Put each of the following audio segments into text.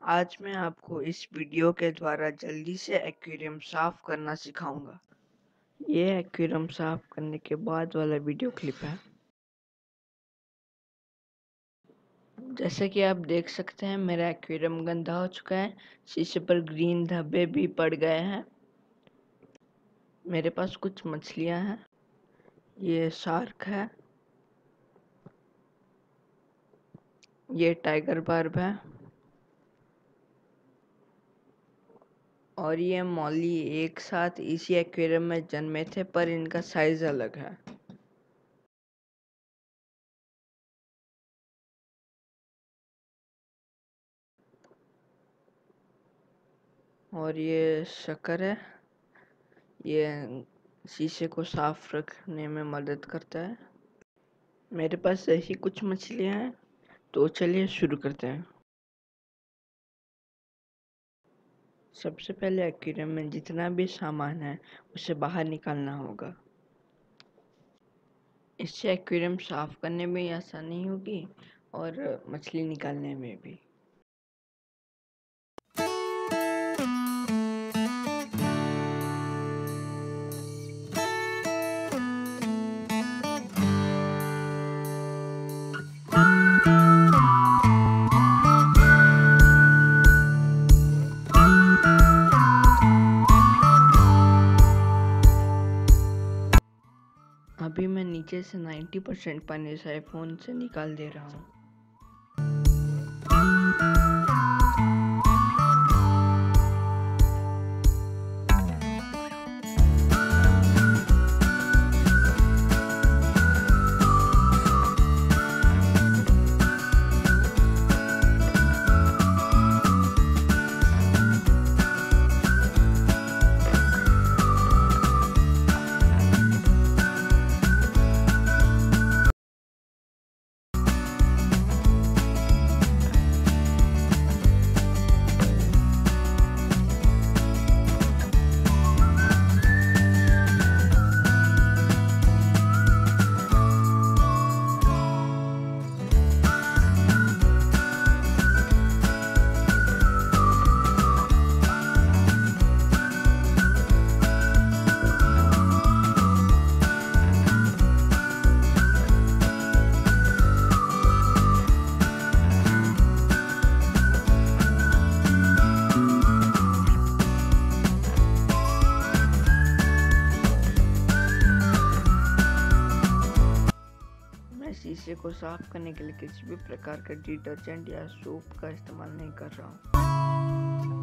आज मैं आपको इस वीडियो के द्वारा जल्दी से एक्वेरियम साफ करना सिखाऊंगा। ये एक्वेरियम साफ करने के बाद वाला वीडियो क्लिप है। जैसे कि आप देख सकते हैं मेरा एक्वेरियम गंदा हो चुका है। शीशे पर ग्रीन धब्बे भी पड़ गए हैं। मेरे पास कुछ मछलियां हैं। ये शार्क है, ये टाइगर बार्ब है और ये मॉली एक साथ इसी एक्वेरियम में जन्मे थे, पर इनका साइज अलग है। और ये शक्कर है, ये शीशे को साफ रखने में मदद करता है। मेरे पास ऐसी कुछ मछलियां हैं, तो चलिए शुरू करते हैं। सबसे पहले एक्वेरियम में जितना भी सामान है उसे बाहर निकालना होगा। इससे एक्वेरियम साफ करने में आसानी होगी और मछली निकालने में भी। अभी मैं नीचे से 90% पानी साइफोन से निकाल दे रहा हूँ। शीशे को साफ करने के लिए किसी भी प्रकार का डिटर्जेंट या सोप का इस्तेमाल नहीं कर रहा हूँ।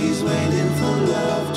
She's waiting for love